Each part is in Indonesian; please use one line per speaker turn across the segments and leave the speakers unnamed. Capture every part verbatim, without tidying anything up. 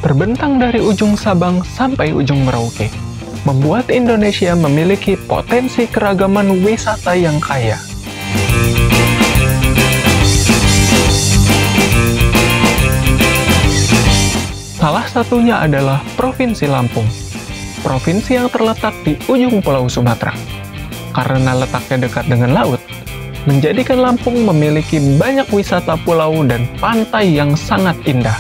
terbentang dari ujung Sabang sampai ujung Merauke, membuat Indonesia memiliki potensi keragaman wisata yang kaya. Salah satunya adalah Provinsi Lampung, provinsi yang terletak di ujung Pulau Sumatera. Karena letaknya dekat dengan laut, menjadikan Lampung memiliki banyak wisata pulau dan pantai yang sangat indah.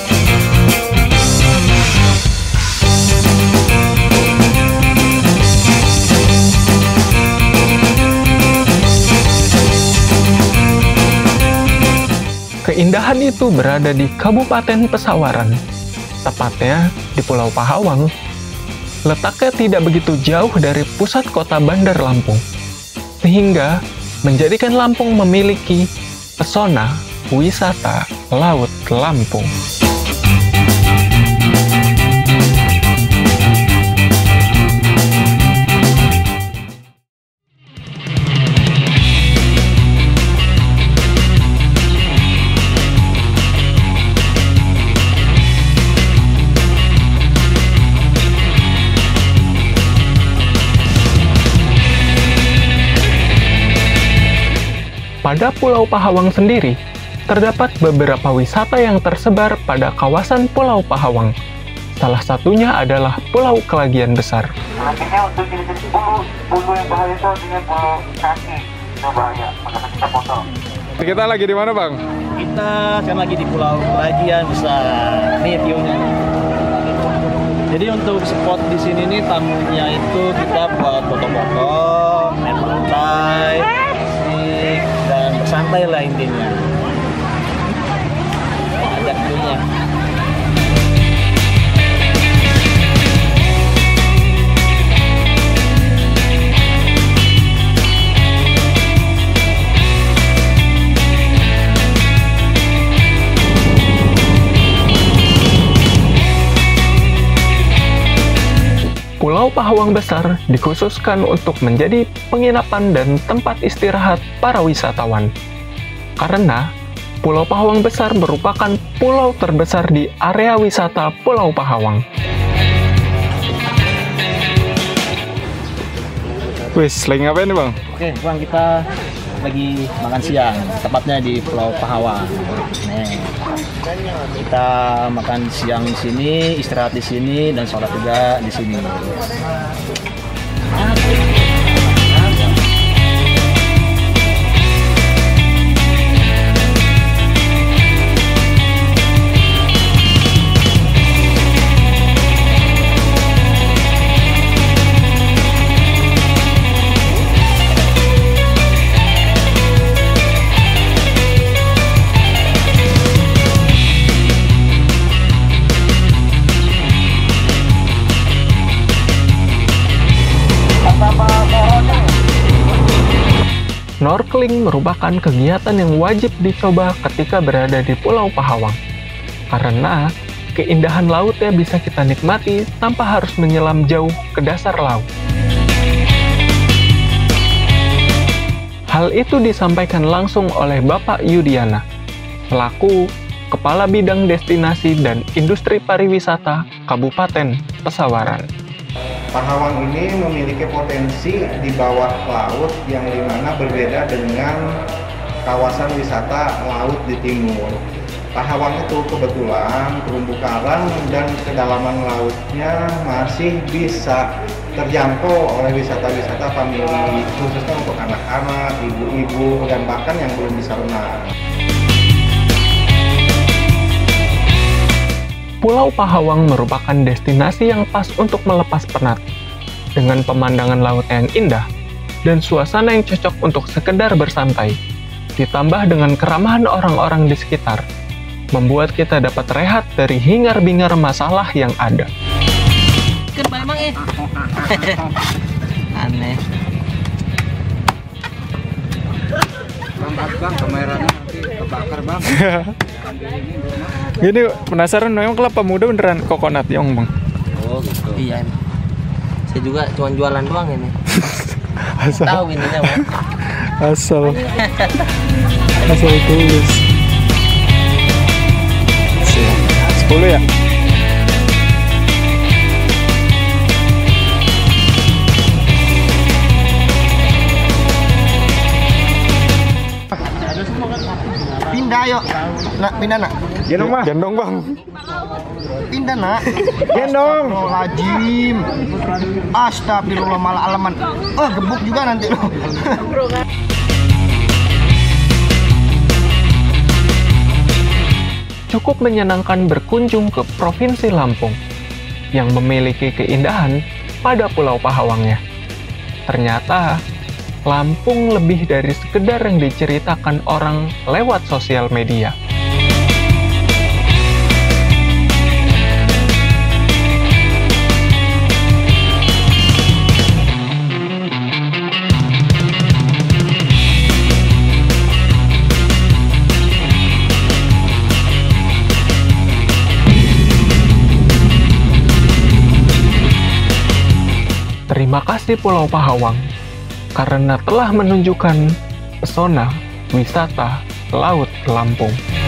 Keindahan itu berada di Kabupaten Pesawaran, tepatnya di Pulau Pahawang. Letaknya tidak begitu jauh dari pusat kota Bandar Lampung, sehingga menjadikan Lampung memiliki pesona wisata Laut Lampung. Pada Pulau Pahawang sendiri, terdapat beberapa wisata yang tersebar pada kawasan Pulau Pahawang. Salah satunya adalah Pulau Kelagian Besar.
Nantinya untuk jenis bulu, bulu yang bahaya itu artinya bulu kaki. Itu bahaya, maka kita potong.
Kita lagi di mana, Bang?
Kita kan lagi di Pulau Kelagian Besar. Nih view-nya. Jadi untuk spot di sini nih tamunya itu kita buat foto-foto, main pantai, dan bersantai lah intinya. Ada view-nya.
Pulau Pahawang Besar dikhususkan untuk menjadi penginapan dan tempat istirahat para wisatawan. Karena Pulau Pahawang Besar merupakan pulau terbesar di area wisata Pulau Pahawang.
Wis, lagi ngapain nih, Bang?
Oke, Bang, kita lagi makan siang, tepatnya di Pulau Pahawang. Nih, kita makan siang di sini, istirahat di sini, dan sholat juga di sini.
Snorkeling merupakan kegiatan yang wajib dicoba ketika berada di Pulau Pahawang, karena keindahan lautnya bisa kita nikmati tanpa harus menyelam jauh ke dasar laut. Hal itu disampaikan langsung oleh Bapak Yudiana, selaku Kepala Bidang Destinasi dan Industri Pariwisata Kabupaten Pesawaran.
Pahawang ini memiliki potensi di bawah laut yang dimana berbeda dengan kawasan wisata laut di timur. Pahawang itu kebetulan terumbu karang dan kedalaman lautnya masih bisa terjangkau oleh wisata-wisata famili, khususnya untuk anak-anak, ibu-ibu, dan bahkan yang belum bisa renang.
Pulau Pahawang merupakan destinasi yang pas untuk melepas penat, dengan pemandangan laut yang indah dan suasana yang cocok untuk sekedar bersantai, ditambah dengan keramahan orang-orang di sekitar, membuat kita dapat rehat dari hingar-bingar masalah yang ada.
Kenapa emang eh? Aneh.
Bang, bang, kameranya nanti kebakar, Bang.
Gini, penasaran memang kelapa muda beneran kokonat yang, Bang?
Oh gitu. Iya emang. Saya juga cuma jualan doang ini.
Asal.
Tahu ininya, Bang.
Asal. Asal tulis. Sepuluh ya?
Pindah yuk. Nak, pindah nak.
Gendong mah. Gendong bang.
Pindah nak.
Gendong.
Astagfirullahaladzim. Astagfirullahaladzim. Oh, gebuk juga nanti lo.
Cukup menyenangkan berkunjung ke Provinsi Lampung yang memiliki keindahan pada Pulau Pahawangnya. Ternyata, Lampung lebih dari sekedar yang diceritakan orang lewat sosial media. Terima kasih Pulau Pahawang karena telah menunjukkan pesona wisata Laut Lampung.